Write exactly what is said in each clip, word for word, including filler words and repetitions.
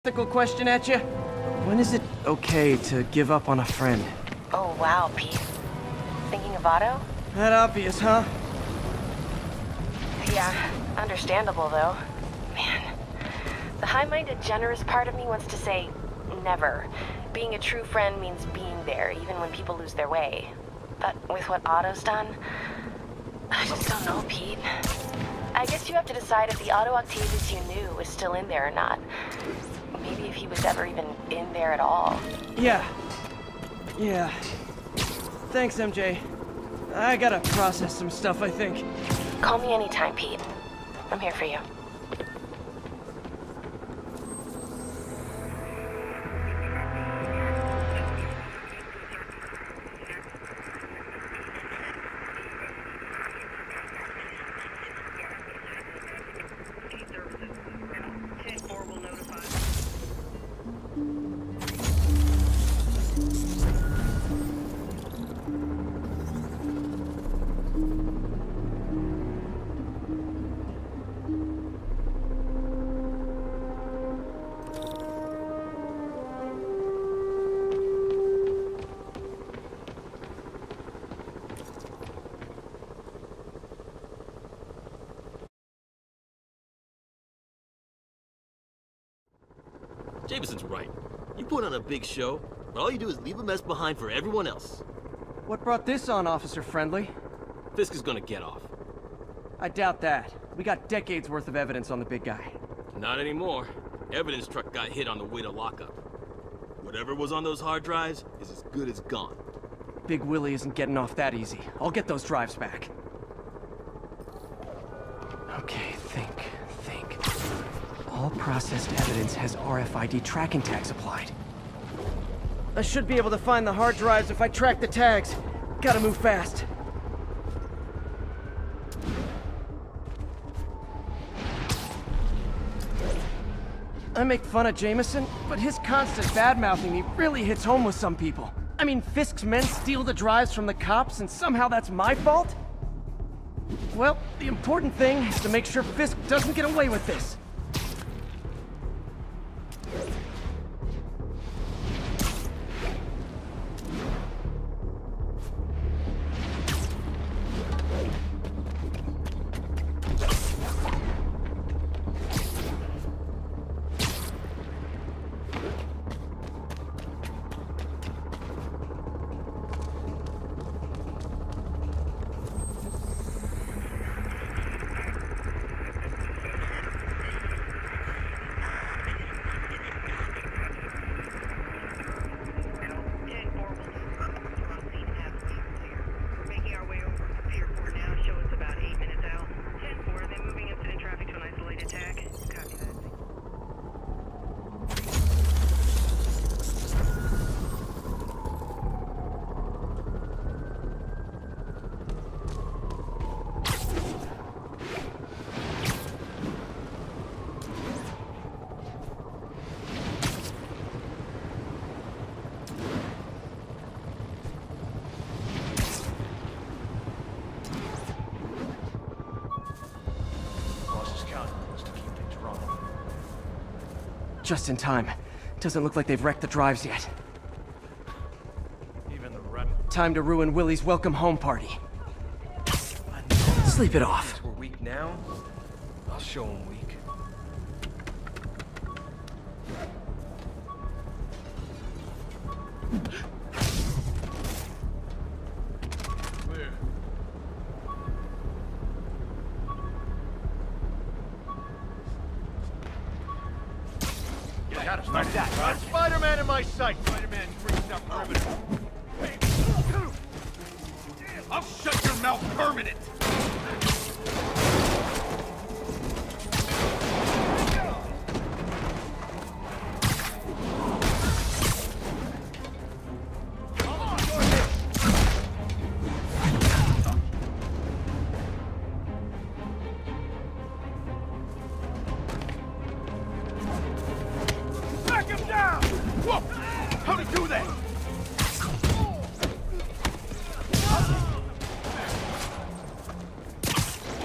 Ethical question at you. When is it okay to give up on a friend? Oh, wow, Pete. Thinking of Otto? That obvious, huh? Yeah, understandable, though. Man, the high-minded, generous part of me wants to say never. Being a true friend means being there, even when people lose their way. But with what Otto's done, I just don't know, Pete. I guess you have to decide if the Otto Octavius you knew is still in there or not. Maybe if he was ever even in there at all. Yeah. Yeah. Thanks, M J. I gotta process some stuff, I think. Call me anytime, Pete. I'm here for you. Jameson's right. You put on a big show, but all you do is leave a mess behind for everyone else. What brought this on, Officer Friendly? Fisk is gonna get off. I doubt that. We got decades worth of evidence on the big guy. Not anymore. Evidence truck got hit on the way to lockup. Whatever was on those hard drives is as good as gone. Big Willie isn't getting off that easy. I'll get those drives back. Okay, think, think. All processed evidence has R F I D tracking tags applied. I should be able to find the hard drives if I track the tags. Gotta move fast. I make fun of Jameson, but his constant bad-mouthing me really hits home with some people. I mean, Fisk's men steal the drives from the cops, and somehow that's my fault? Well, the important thing is to make sure Fisk doesn't get away with this. Just in time. Doesn't look like they've wrecked the drives yet. Even the red. Time to ruin Willie's welcome home party. Sleep it off. We're weak now. I'll show them weak. Clear. Got it. Like that. Got Spider-Man in my sight. Spider-Man brings up perimeter. Hey. I'll shut your mouth permanent. How'd he do that?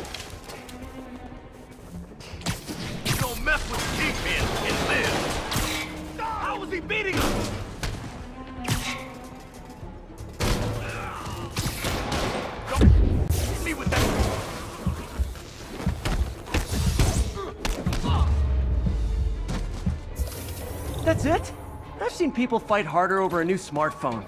Don't mess with the Kingpin and live. That's it? I've seen people fight harder over a new smartphone.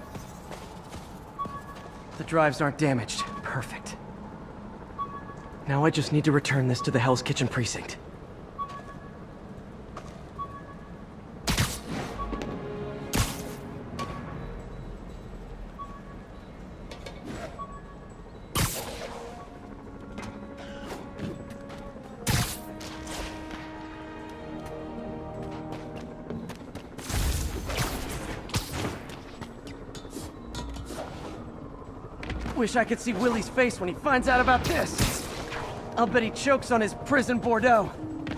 The drives aren't damaged. Perfect. Now I just need to return this to the Hell's Kitchen precinct. Wish I could see Willie's face when he finds out about this. I'll bet he chokes on his prison Bordeaux.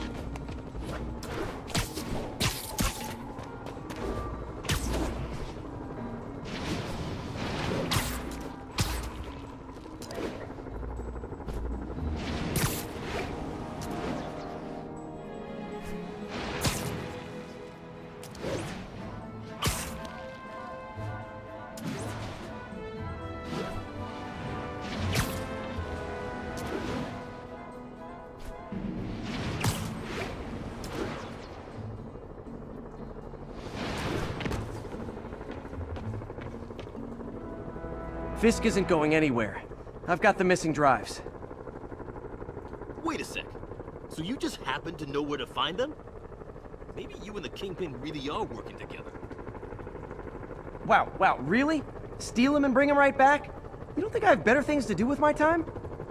Fisk isn't going anywhere. I've got the missing drives. Wait a sec. So you just happen to know where to find them? Maybe you and the Kingpin really are working together. Wow, wow, really? Steal him and bring him right back? You don't think I have better things to do with my time?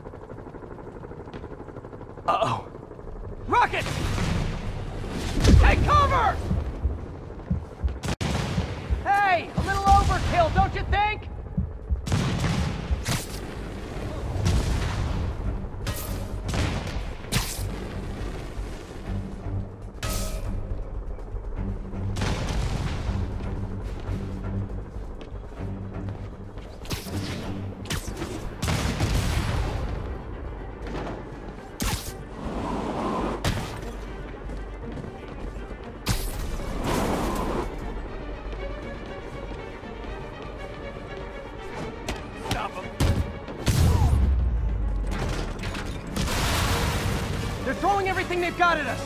Uh-oh. Rocket! Take cover! Hey, a little overkill, don't you think? They're throwing everything they've got at us!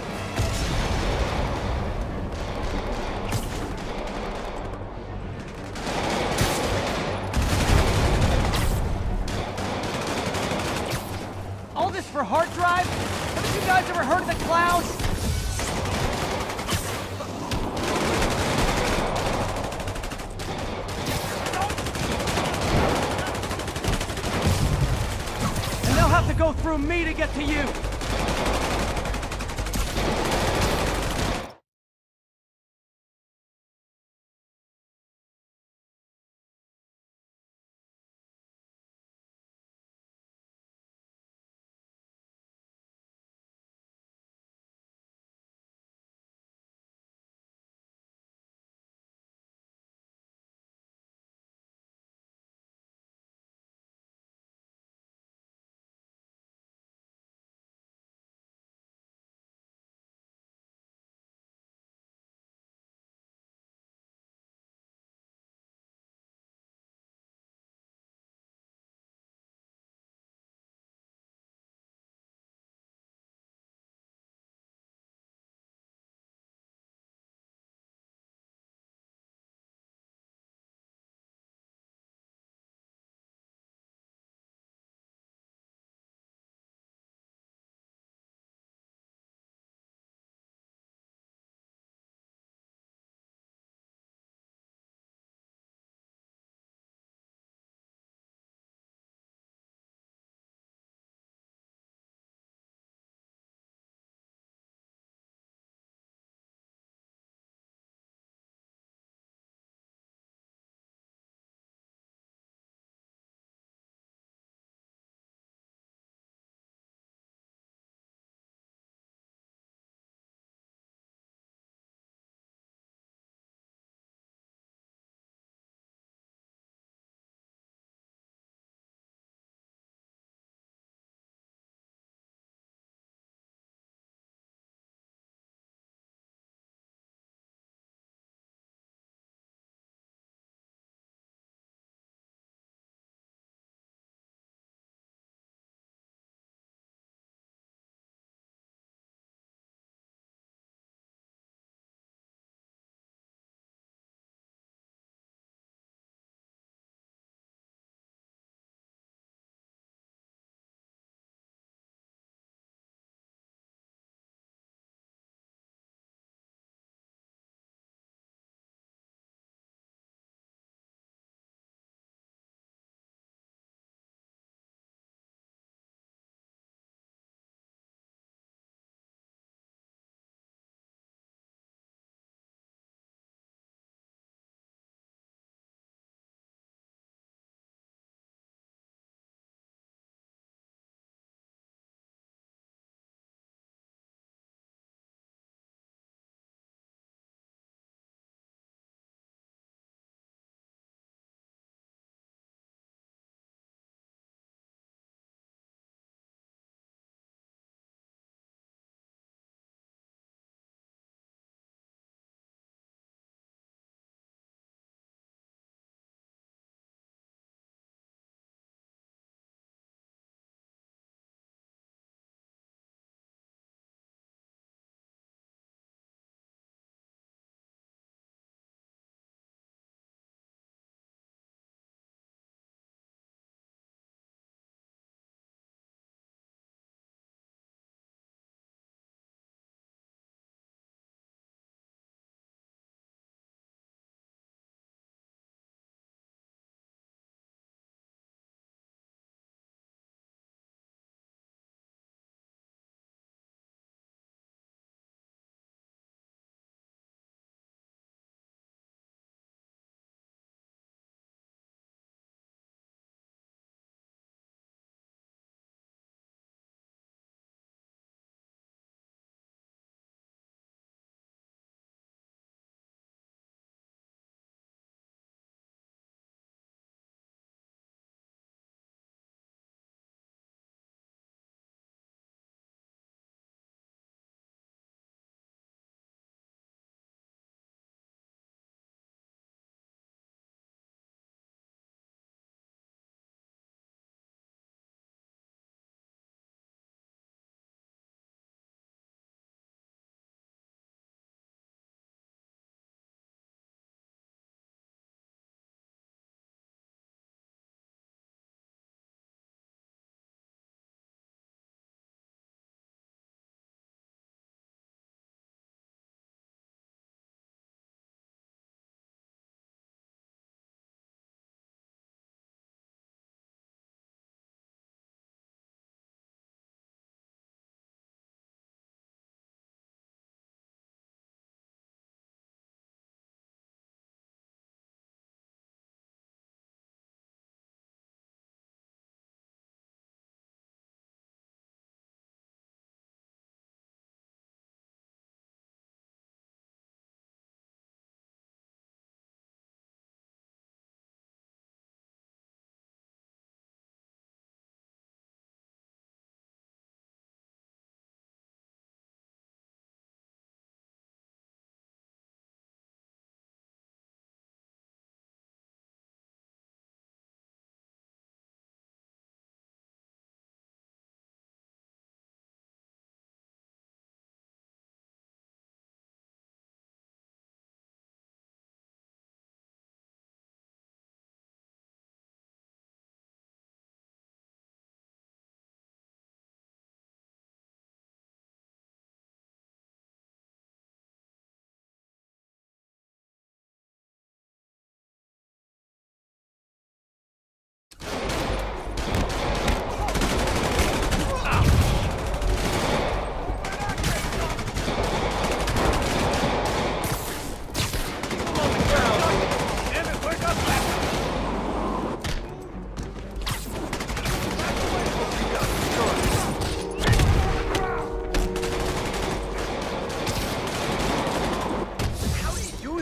All this for hard drive? Haven't you guys ever heard of the cloud? And they'll have to go through me to get to you!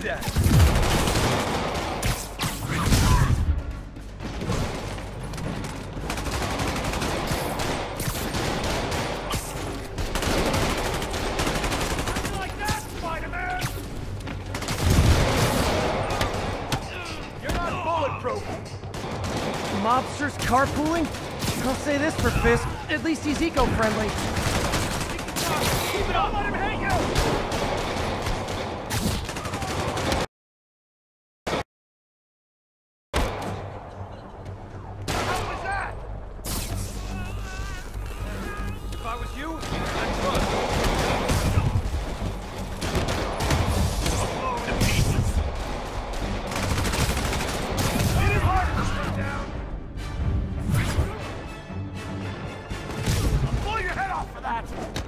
that. Like that, Spider-Man! You're not bulletproof! Mobsters carpooling? I'll say this for Fisk, at least he's eco-friendly. Keep it up! Let him hit you! How was that? If I was you, I'd trust. Blow to pieces! It is hard to stay down! I'll blow your head off for that!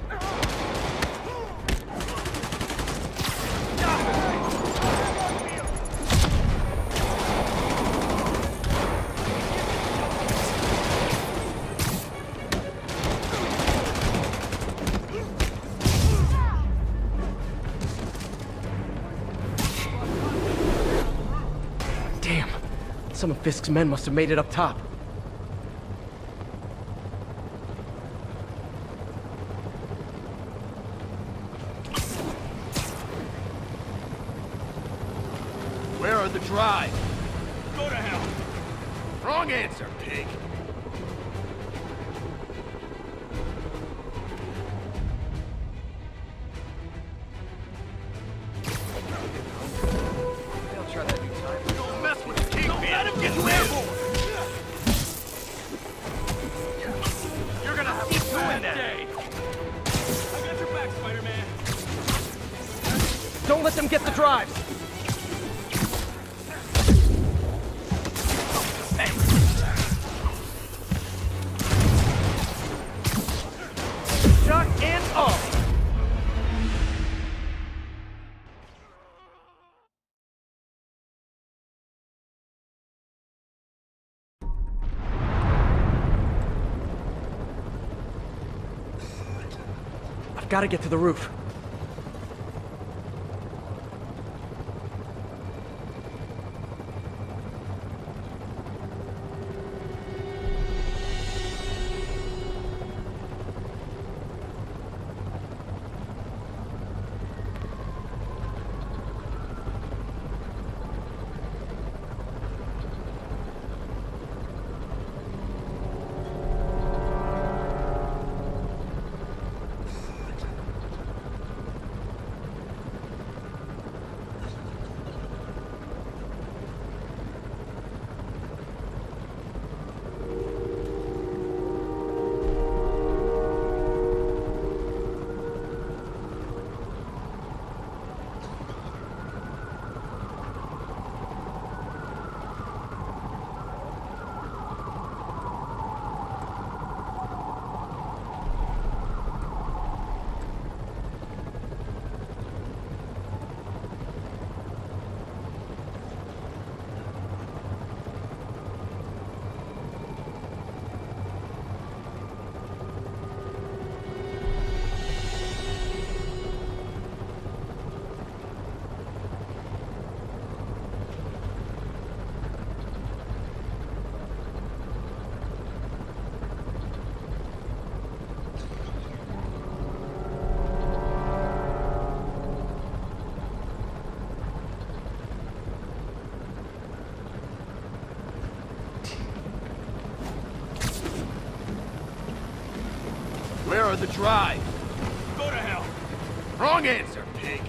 Damn, some of Fisk's men must have made it up top. Where are the drives? Go to hell! Wrong answer, pig! They'll try that new time. Don't mess with the king, Don't man! Let him get airborne! You're gonna have to win that day! I got your back, Spider-Man. Don't let them get the drives! Shot and up! I've got to get to the roof. Where are the drives? Go to hell! Wrong answer, pig!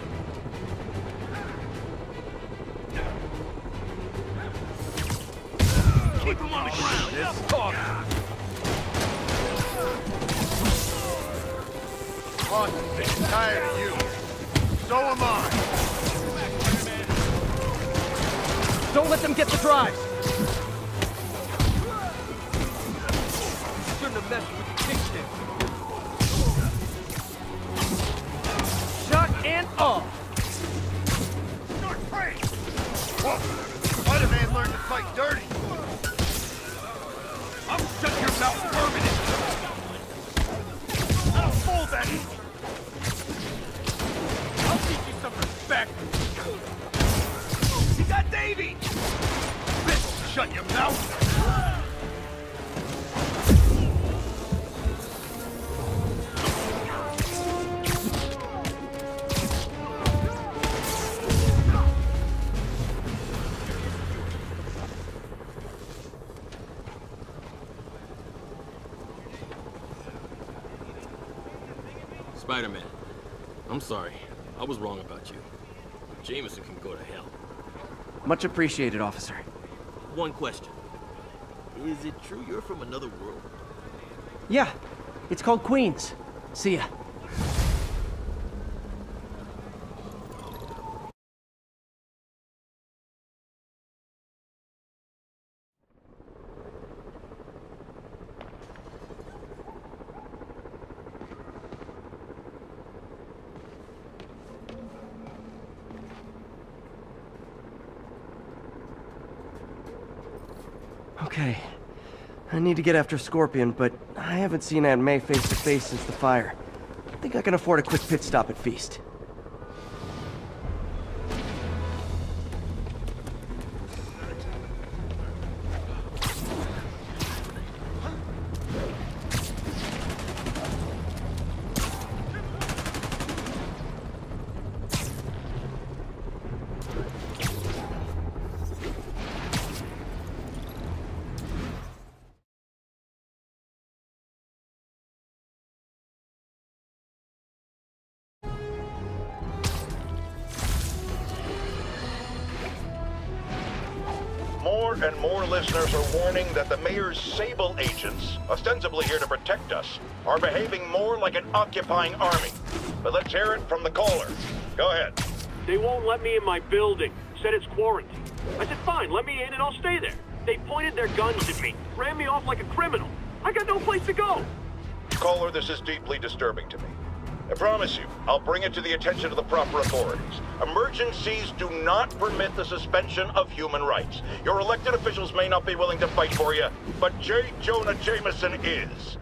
Keep him on the ground! This talk! I'm tired of you. So am I. Don't let them get the drives! Shouldn't have messed with the kickstand. Shot and off! Start praying! Whoa! Spider-Man learned to fight dirty! I'll shut your mouth permanently! I don't fold that easy! I'll teach you some respect! Davy! This shut your mouth! Spider-Man, I'm sorry. I was wrong about you. Jameson can go to hell. Much appreciated, officer. One question. Is it true you're from another world? Yeah, it's called Queens. See ya. Okay. I need to get after Scorpion, but I haven't seen Aunt May face to face since the fire. I think I can afford a quick pit stop at Feast. More and more listeners are warning that the mayor's Sable agents, ostensibly here to protect us, are behaving more like an occupying army. But let's hear it from the caller. Go ahead. They won't let me in my building. Said it's quarantined. I said, fine, let me in and I'll stay there. They pointed their guns at me, ran me off like a criminal. I got no place to go. Caller, this is deeply disturbing to me. I promise you, I'll bring it to the attention of the proper authorities. Emergencies do not permit the suspension of human rights. Your elected officials may not be willing to fight for you, but J. Jonah Jameson is.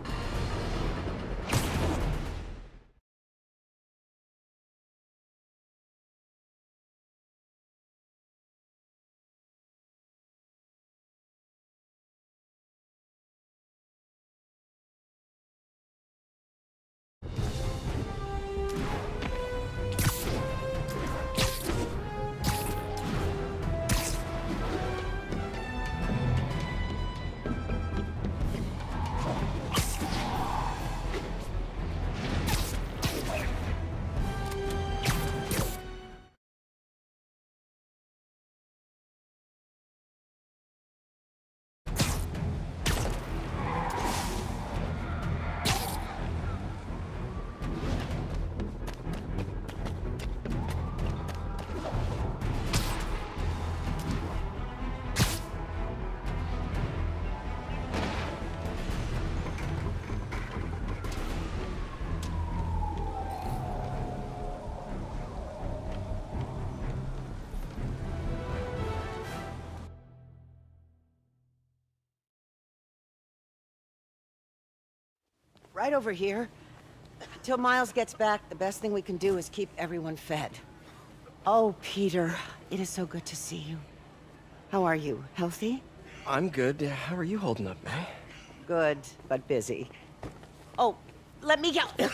Right over here. Until Miles gets back, the best thing we can do is keep everyone fed. Oh, Peter, it is so good to see you. How are you? Healthy? I'm good. How are you holding up, May? Good, but busy. Oh, let me go.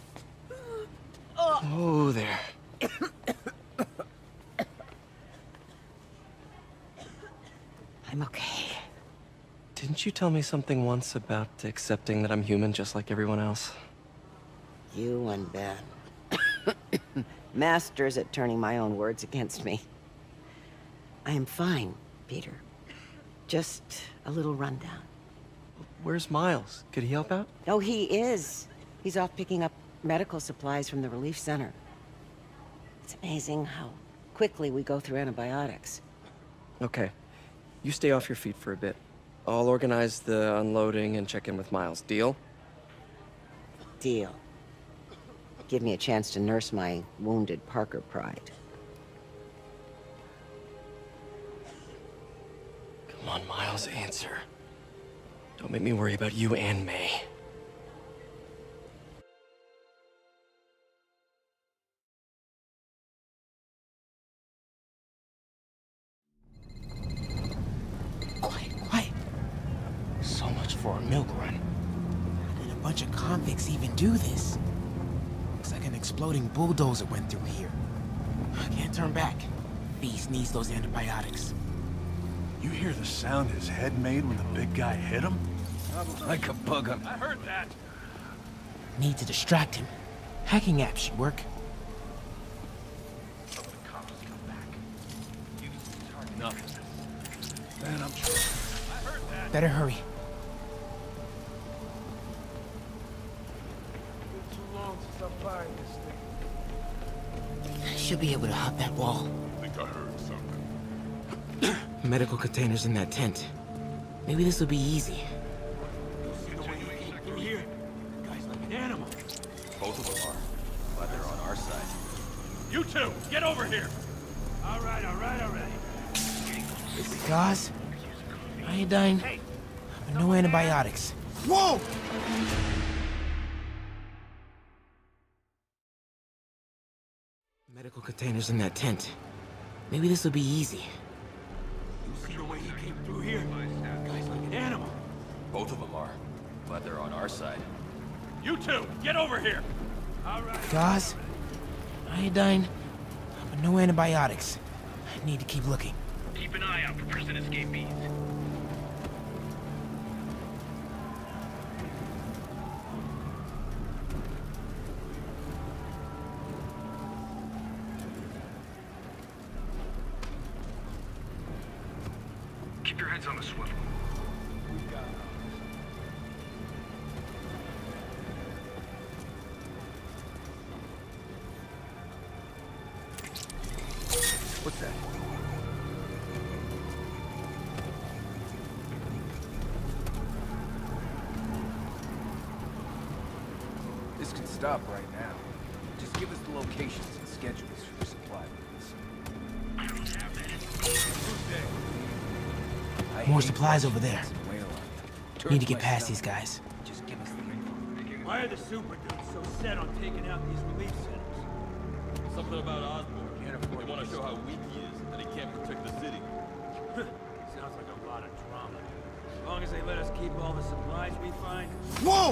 Oh. Oh, there. I'm okay. Didn't you tell me something once about accepting that I'm human just like everyone else? You and Ben. Masters at turning my own words against me. I am fine, Peter. Just a little rundown. Where's Miles? Could he help out? Oh, he is. He's off picking up medical supplies from the relief center. It's amazing how quickly we go through antibiotics. Okay. You stay off your feet for a bit. I'll organize the unloading and check in with Miles. Deal? Deal. Give me a chance to nurse my wounded Parker pride. Come on, Miles, answer. Don't make me worry about you and May. milk run. How did a bunch of convicts even do this? Looks like an exploding bulldozer went through here. I can't turn back. Beast needs those antibiotics. You hear the sound his head made when the big guy hit him? Like a bug on... I heard that. Need to distract him. Hacking apps should work. Nothing. Man, I'm... I heard that. Better hurry. Been too long since I fired this thing. Should be able to hop that wall. I think I heard something. Medical containers in that tent. Maybe this will be easy. See the way you came through here? The guy's like an animal. Both of them are. But they're on our side. You two, get over here. All right, all right, all right. Gauze, iodine, but no antibiotics. Whoa! Medical containers in that tent. Maybe this will be easy. You see the way he came through here? The guy's like an animal. Both of them are. But they're on our side. You two, get over here. All right. Gauze, iodine, but no antibiotics. I need to keep looking. Keep an eye out for prison escapees. Keep your heads on the swivel. What's that? This can stop right now. Just give us the locations and schedules for your supply runs. More supplies over there. Need to get past these guys. Just give us the info. Why are the super dudes so set on taking out these relief centers? Something about Osborn. They want to show how weak he is, that he can't protect the city. Sounds like a lot of drama. As long as they let us keep all the supplies we find. Whoa!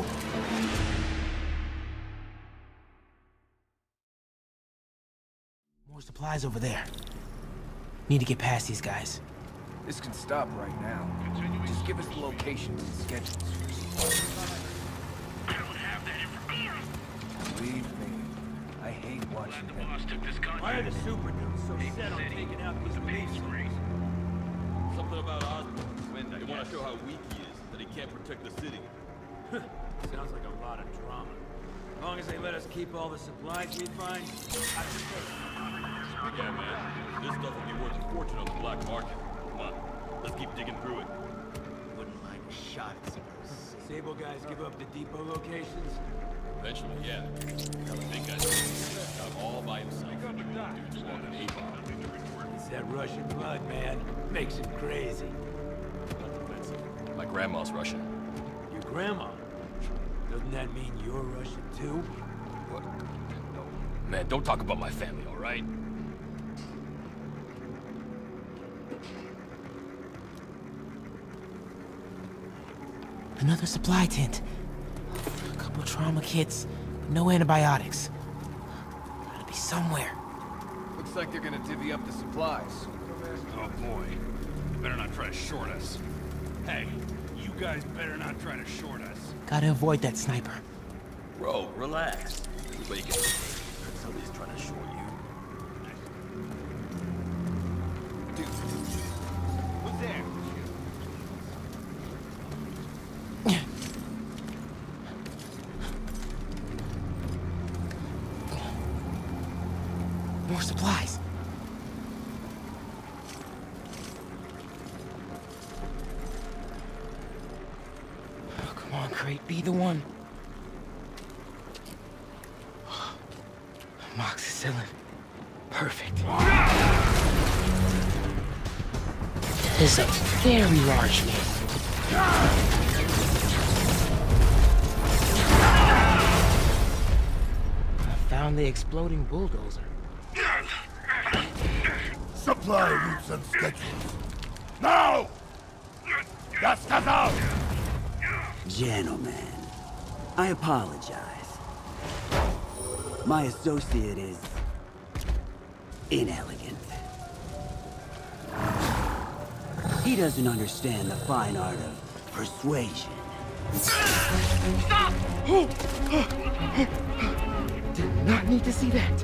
More supplies over there. Need to get past these guys. This can stop right now. Just give us the locations and schedules for your supply. I don't have that information. Believe me, I hate watching The them. boss took this contract. Why are the super dudes so set on taking out these relief centers? Something about Osborn. They want to show how weak he is, that he can't protect the city. Sounds like a lot of drama. As long as they let us keep all the supplies we find. I Yeah, man. This stuff will be worth a fortune on the black market. Come on, let's keep digging through it. Wouldn't mind a shot at some of those. Sable guys give up the depot locations. Eventually, yeah. Now the big guy's out all by himself. Dude's walking eight ball. It's that Russian blood, man. Makes him crazy. Not defensive. My grandma's Russian. Your grandma? Doesn't that mean you're Russian too? What? No. Man, don't talk about my family, all right? Another supply tent. A couple trauma kits, but no antibiotics. Gotta be somewhere. Looks like they're gonna divvy up the supplies. Oh boy. You better not try to short us. Hey, you guys better not try to short us. Gotta avoid that sniper. Bro, relax. Everybody gets paid. Somebody's trying to short you. Dude, who's there? More supplies. Oh, come on, Crate, be the one. Amoxicillin. Perfect. This is a very large man. I found the exploding bulldozer. Supply routes and schedules. Now! Das das out! Gentlemen, I apologize. My associate is inelegant. He doesn't understand the fine art of persuasion. Stop! Did not need to see that.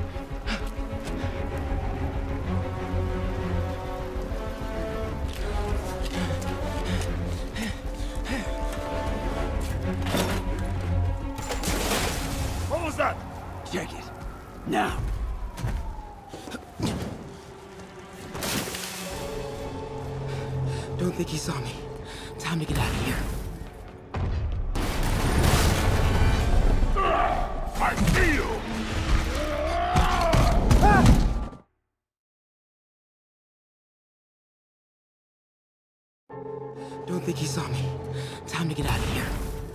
What was that? Check it. Now. Don't think he saw me. Time to get out of here. I see you! Don't think he saw me. Time to get out of here.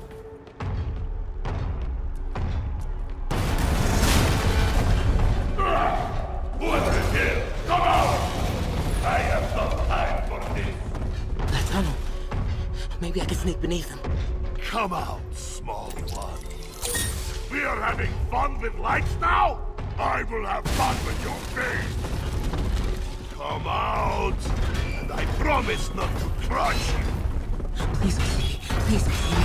What is here? Come out! I have no time for this. That tunnel. Maybe I can sneak beneath him. Come out, small one. We are having fun with lights now? I will have fun with your face. Come out, and I promise not to crush you. Please don't see me. Please don't see me.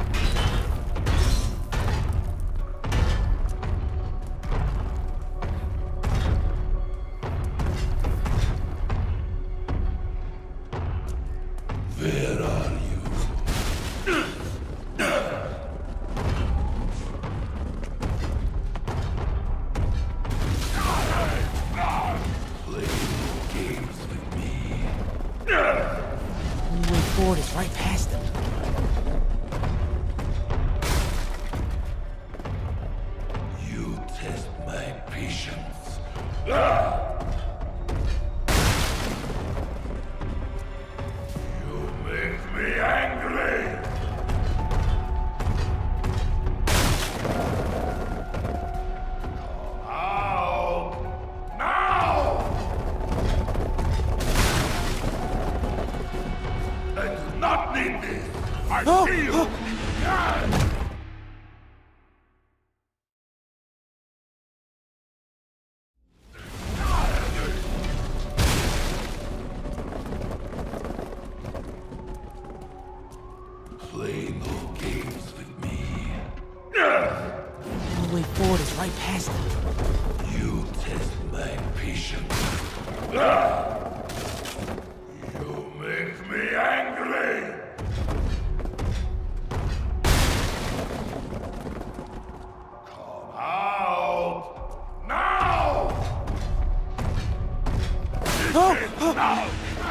Where are you? Forward is right past him. You test my patience. You make me angry. Come out now! I do not need this. I Oh, see you. oh. Play no games with me. The way forward is right past him. You test my patience. You make me angry. Come out now! This Oh, is oh. now!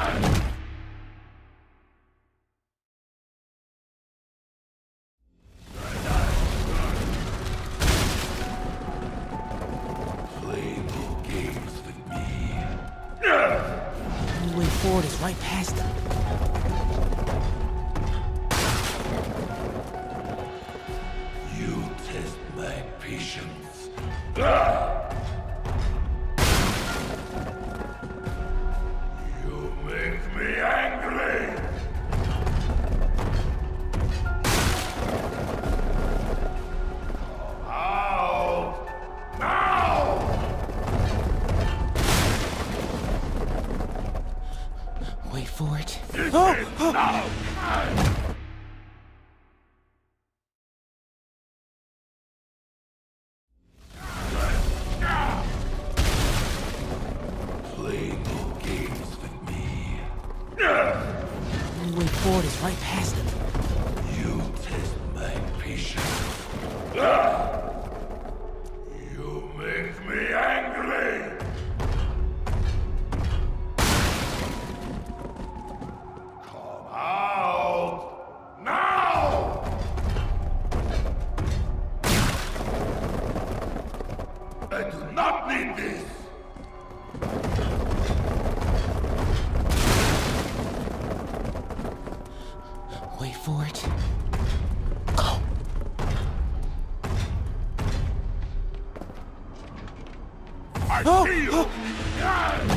Play no games with me. The way forward is right past him. You test my patience. You make me angry. Come out now! Wait for it. This Oh, is oh. now! Play no games with me. The way forward is right past him. You test my patience. You make me angry. Come out now! I do not need this. Wait for it. Go. I Oh, see you. oh.